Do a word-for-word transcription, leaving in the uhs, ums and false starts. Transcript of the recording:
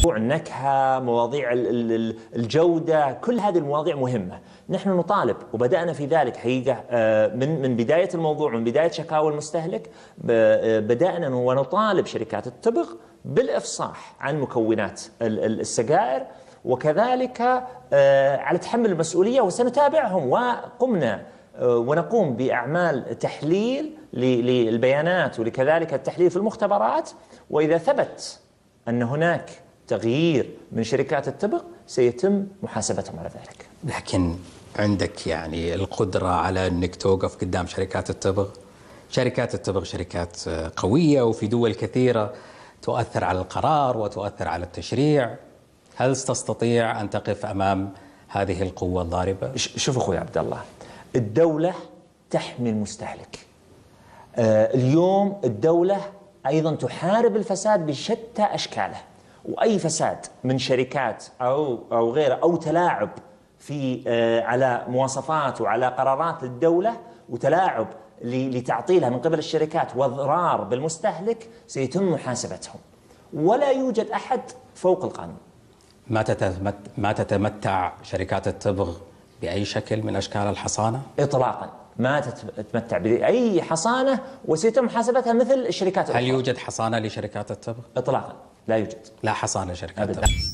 النكهة، مواضيع الجودة، كل هذه المواضيع مهمة. نحن نطالب وبدأنا في ذلك حقيقة من من بداية الموضوع، من بداية شكاوى المستهلك بدأنا ونطالب شركات التبغ بالإفصاح عن مكونات السجائر، وكذلك على تحمل المسؤولية، وسنتابعهم. وقمنا ونقوم بأعمال تحليل للبيانات ولكذلك التحليل في المختبرات، وإذا ثبت أن هناك تغيير من شركات التبغ سيتم محاسبتهم على ذلك. لكن عندك يعني القدرة على أنك توقف قدام شركات التبغ؟ شركات التبغ شركات قوية وفي دول كثيرة تؤثر على القرار وتؤثر على التشريع. هل تستطيع أن تقف أمام هذه القوة الضاربة؟ شوف أخوي عبد الله، الدولة تحمي المستهلك. آه اليوم الدولة أيضا تحارب الفساد بشتى أشكاله، وأي فساد من شركات أو أو غيره أو تلاعب في آه على مواصفات وعلى قرارات الدولة وتلاعب لتعطيلها من قبل الشركات واضرار بالمستهلك سيتم محاسبتهم، ولا يوجد أحد فوق القانون. ما تتمت ما تتمتع شركات التبغ بأي شكل من أشكال الحصانة؟ إطلاقا ما تتمتع بأي حصانة، وسيتم محاسبتها مثل الشركات الأخرى. هل يوجد حصانة لشركات التبغ؟ إطلاقا لا يوجد. لا حصانة لشركات التبغ.